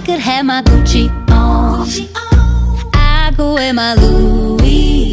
could have my Gucci on, I could wear my Louis